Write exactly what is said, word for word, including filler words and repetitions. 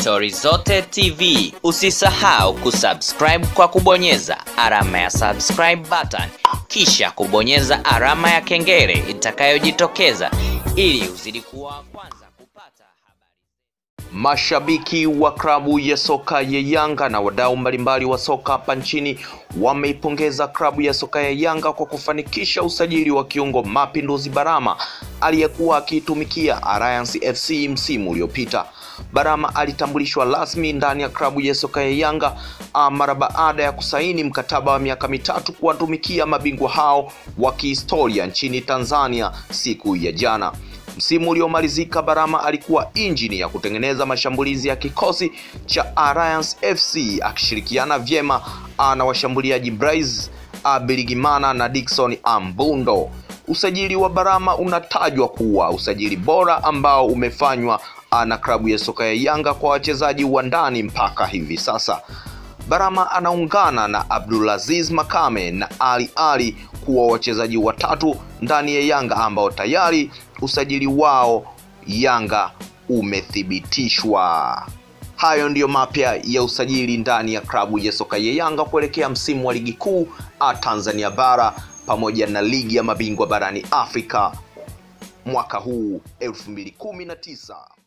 Stori Zote T V. Usisahau kusubscribe kwa kubonyeza alama ya subscribe button, kisha kubonyeza alama ya kengele itakayojitokeza ili uzidi kuwa kwanza kupata habari. Mashabiki wa klabu ya soka ya Yanga na wadau mbalimbali wa soka hapa nchini wameipongeza klabu ya soka ya Yanga kwa kufanikisha usajili wa kiungo Mapinduzi Barama aliyekuwa akitumikia Alliance F C msimu uliopita. Barama alitambulishwa rasmi ndani ya klabu ya soka ya Yanga mara baada ya kusaini mkataba wa miaka mitatu kuwatumikia mabingwa hao wa kihistoria nchini Tanzania siku ya jana. Msimu uliomalizika, Barama alikuwa injini ya kutengeneza mashambulizi ya kikosi cha Alliance F C akishirikiana vyema na washambuliaji Blaise Biligimana na Dickson Ambundo. Usajili wa Barama unatajwa kuwa usajili bora ambao umefanywa na klabu ya soka ya Yanga kwa wachezaji wa ndani mpaka hivi sasa. Barama anaungana na Abdulaziz Makame na Ali Ali kuwa wachezaji watatu ndani ya Yanga ambao tayari usajili wao Yanga umethibitishwa. Hayo ndiyo mapya ya usajili ndani ya klabu ya soka ya Yanga kuelekea msimu wa ligi kuu Tanzania bara pamoja na ligi ya mabingwa barani Afrika mwaka huu elfu mbili kumi na tisa.